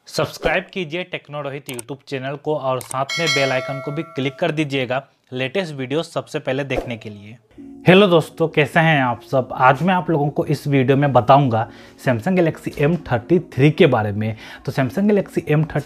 Subscribe कीजिए टेक्नोरोहित YouTube channel को और साथ में बेल आइकन को भी क्लिक कर दीजिएगा लेटेस्ट वीडियो सबसे पहले देखने के लिए। हेलो दोस्तों, कैसे हैं आप सब। आज मैं आप लोगों को इस वीडियो में बताऊंगा सैमसंग गैलेक्सी M33 के बारे में। तो सैमसंग गैलेक्सी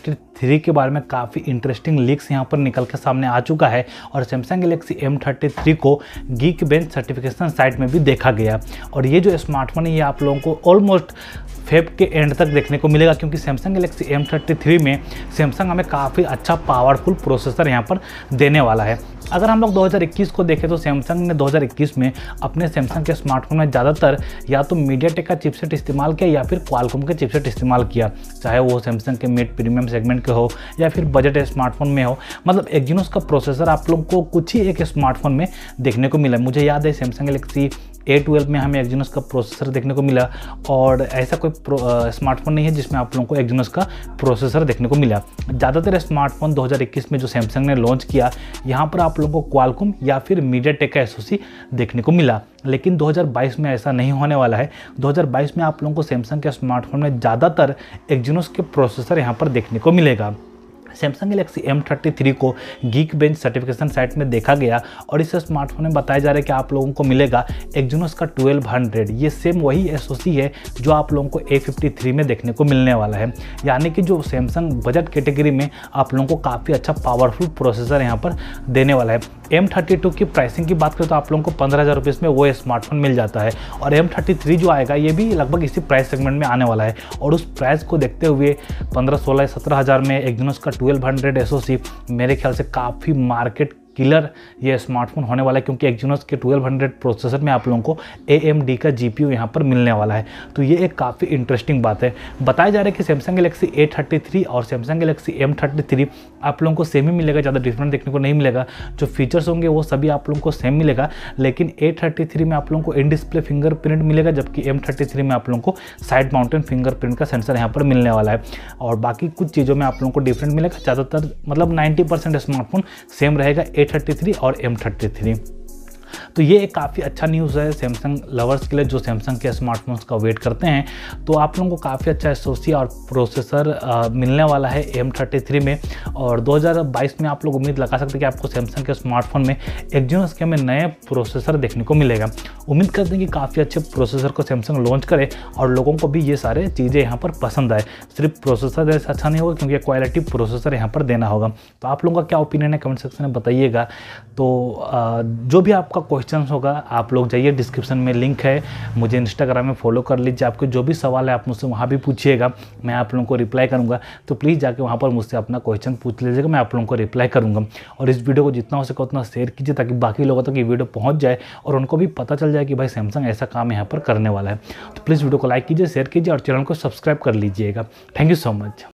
M33 के बारे में काफ़ी इंटरेस्टिंग लीक्स यहां पर निकल के सामने आ चुका है और सैमसंग गैलेक्सी M33 को गीकबेंच सर्टिफिकेशन साइट में भी देखा गया। और ये जो स्मार्टफोन है ये आप लोगों को ऑलमोस्ट फेब के एंड तक देखने को मिलेगा, क्योंकि सैमसंग गैलेक्सी M33 में सैमसंग हमें काफ़ी अच्छा पावरफुल प्रोसेसर यहाँ पर देने वाला है। अगर हम लोग 2021 को देखें तो सैमसंग ने 2021 में अपने सैमसंग के स्मार्टफोन में ज़्यादातर या तो मीडियाटेक का चिपसेट इस्तेमाल किया या फिर क्वालकॉम के चिपसेट इस्तेमाल किया, चाहे वो सैमसंग के मिड प्रीमियम सेगमेंट के हो या फिर बजट स्मार्टफोन में हो। मतलब एक्जिनोस का प्रोसेसर आप लोग को कुछ ही एक स्मार्टफोन में देखने को मिला। मुझे याद है सैमसंग गैलेक्सी A12 में हमें एक्जिनोस का प्रोसेसर देखने को मिला और ऐसा कोई स्मार्टफोन नहीं है जिसमें आप लोगों को एक्जिनोस का प्रोसेसर देखने को मिला। ज़्यादातर स्मार्टफोन 2021 में जो सैमसंग ने लॉन्च किया यहाँ पर आप लोगों को क्वालकॉम या फिर मीडियाटेक का SoC देखने को मिला, लेकिन 2022 में ऐसा नहीं होने वाला है। 2022 में आप लोगों को सैमसंग के स्मार्टफोन में ज़्यादातर एक्जिनोस के प्रोसेसर यहाँ पर देखने को मिलेगा। सैमसंग गैलेक्सी M33 को गीकबेंच सर्टिफिकेशन साइट में देखा गया और इस स्मार्टफोन में बताया जा रहा है कि आप लोगों को मिलेगा एक्जिनोस का 1200। ये सेम वही SoC है जो आप लोगों को A53 में देखने को मिलने वाला है, यानी कि जो सैमसंग बजट कैटेगरी में आप लोगों को काफ़ी अच्छा पावरफुल प्रोसेसर यहाँ पर देने वाला है। M32 की प्राइसिंग की बात करें तो आप लोगों को 15,000 रुपये में वो स्मार्टफोन मिल जाता है और M33 जो आएगा ये भी लगभग इसी प्राइस सेगमेंट में आने वाला है। और उस प्राइस को देखते हुए 15, 16, 17,000 में एक्जिनोस का 1200 SoC मेरे ख्याल से काफ़ी मार्केट किलर ये स्मार्टफोन होने वाला है, क्योंकि एक्जिनोस के 1200 प्रोसेसर में आप लोगों को AMD का GPU यहाँ पर मिलने वाला है। तो ये एक काफ़ी इंटरेस्टिंग बात है। बताया जा रहा है कि सैमसंग गैलेक्सी A33 और सैमसंग गैलेक्सी M33 आप लोगों को सेम ही मिलेगा, ज़्यादा डिफरेंट देखने को नहीं मिलेगा। जो फीचर्स होंगे वो सभी आप लोगों को सेम मिलेगा, लेकिन A33 में आप लोगों को इन डिस्प्ले फिंगरप्रिंट मिलेगा, जबकि M33 में आप लोगों को साइड माउंटेन फिंगरप्रिंट का सेंसर यहाँ पर मिलने वाला है। और बाकी कुछ चीज़ों में आप लोगों को डिफरेंट मिलेगा। ज़्यादातर मतलब 90% स्मार्टफोन सेम रहेगा A33 और M33। तो ये एक काफ़ी अच्छा न्यूज़ है सैमसंग लवर्स के लिए जो सैमसंग के स्मार्टफोन्स का वेट करते हैं। तो आप लोगों को काफ़ी अच्छा SoC और प्रोसेसर मिलने वाला है M33 में। और 2022 में आप लोग उम्मीद लगा सकते हैं कि आपको सैमसंग के स्मार्टफोन में एक्जिनोस के में नए प्रोसेसर देखने को मिलेगा। उम्मीद करते हैं कि काफ़ी अच्छे प्रोसेसर को सैमसंग लॉन्च करे और लोगों को भी ये सारे चीज़ें यहाँ पर पसंद आए। सिर्फ प्रोसेसर जैसे अच्छा नहीं होगा, क्योंकि क्वालिटी प्रोसेसर यहाँ पर देना होगा। तो आप लोगों का क्या ओपिनियन है कमेंट सेक्शन में बताइएगा। तो जो भी आपका क्वेश्चन होगा आप लोग जाइए, डिस्क्रिप्शन में लिंक है, मुझे इंस्टाग्राम में फॉलो कर लीजिए। आपके जो भी सवाल है आप मुझसे वहाँ भी पूछिएगा, मैं आप लोगों को रिप्लाई करूँगा। तो प्लीज़ जाके वहाँ पर मुझसे अपना क्वेश्चन पूछ लीजिएगा, मैं आप लोगों को रिप्लाई करूँगा। और इस वीडियो को जितना हो सके उतना शेयर कीजिए ताकि बाकी लोगों तक ये वीडियो पहुँच जाए और उनको भी पता चल जाए कि भाई सैमसंग ऐसा काम यहाँ पर करने वाला है। तो प्लीज़ वीडियो को लाइक कीजिए, शेयर कीजिए और चैनल को सब्सक्राइब कर लीजिएगा। Thank you so much.